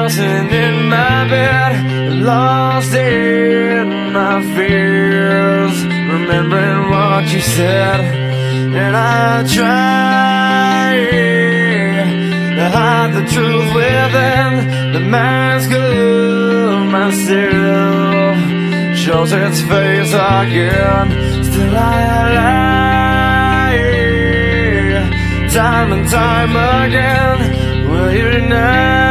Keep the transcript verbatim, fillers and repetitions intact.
tossing in my bed, lost in my fears, remembering what you said. And I try to hide the truth within the mask of myself, shows its face again. Still I lie, time and time again. Will you now?